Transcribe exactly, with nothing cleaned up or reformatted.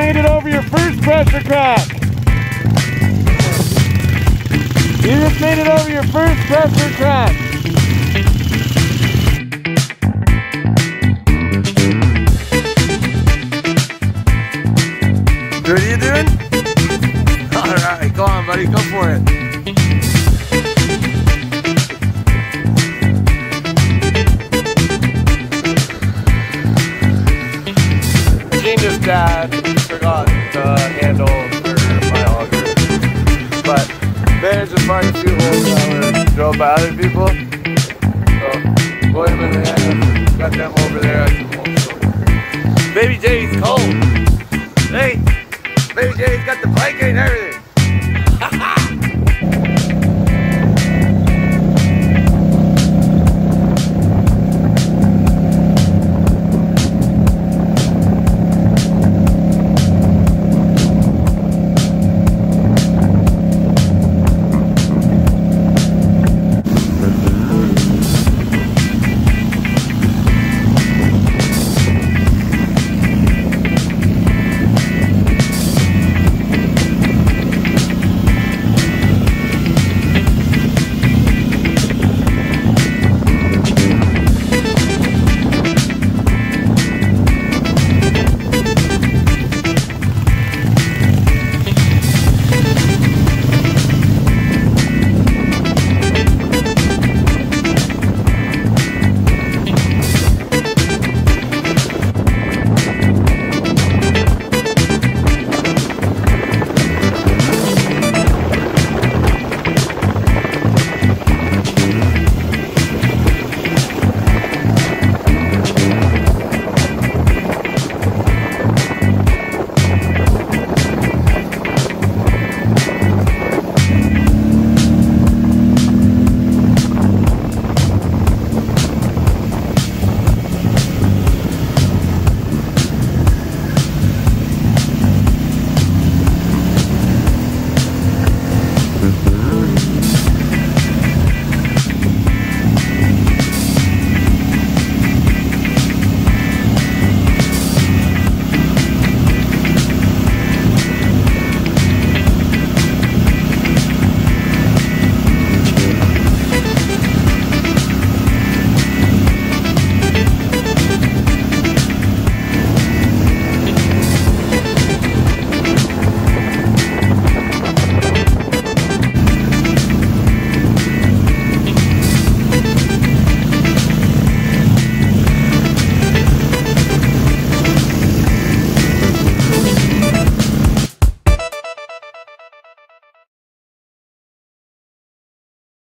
made it over your first pressure crack. You just made it over your first pressure crack. What are you doing? Alright, go on buddy, go for it. Genius dad forgot the handle for my auger, but managed to find two holes that were drilled by other people. So, put him in the hand, got them over there. Baby J's cold. Hey, Baby J's got the blanket and everything.